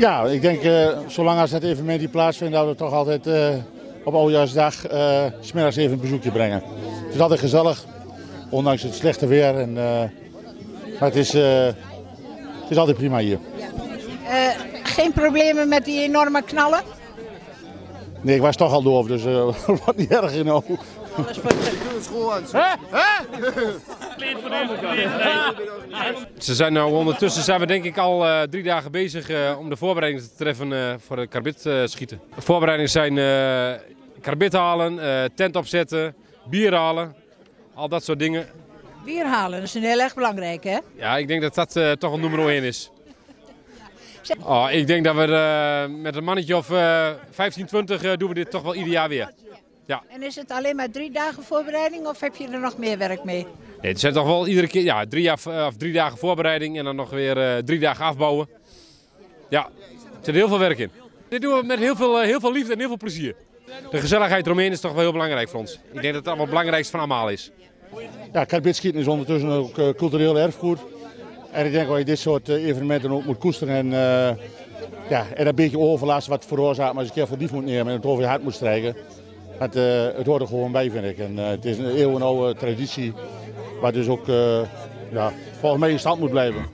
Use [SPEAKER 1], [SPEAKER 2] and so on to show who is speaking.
[SPEAKER 1] Ja, ik denk zolang als het evenement die plaatsvindt, dat we toch altijd op Oudejaarsdag 's middags even een bezoekje brengen. Het is altijd gezellig, ondanks het slechte weer. Maar het is altijd prima hier.
[SPEAKER 2] Geen problemen met die enorme knallen?
[SPEAKER 1] Nee, ik was toch al doof, dus wat niet erg in.
[SPEAKER 2] Alles voor
[SPEAKER 3] Ondertussen zijn we denk ik al 3 dagen bezig om de voorbereidingen te treffen voor de karbit schieten. De voorbereidingen zijn karbit halen, tent opzetten, bier halen, al dat soort dingen.
[SPEAKER 2] Bier halen, dat is heel erg belangrijk, hè?
[SPEAKER 3] Ja, ik denk dat dat toch een nummer 1 is. Oh, ik denk dat we met een mannetje of 15, 20 doen we dit toch wel ieder jaar weer. Ja.
[SPEAKER 2] En is het alleen maar 3 dagen voorbereiding of heb je er nog meer werk mee?
[SPEAKER 3] Nee, het zijn toch wel iedere keer 3 dagen voorbereiding en dan nog weer 3 dagen afbouwen. Ja, er zit heel veel werk in. Dit doen we met heel veel liefde en heel veel plezier. De gezelligheid eromheen is toch wel heel belangrijk voor ons. Ik denk dat het allemaal het belangrijkste van allemaal is.
[SPEAKER 1] Ja, karbitschieten is ondertussen ook cultureel erfgoed. En ik denk dat je dit soort evenementen ook moet koesteren en een beetje overlast wat veroorzaakt, maar eens een keer voor lief moet nemen en het over je hart moet strijken. Het hoort er gewoon bij, vind ik. En het is een eeuwenoude traditie, waar dus ook volgens mij in stand moet blijven.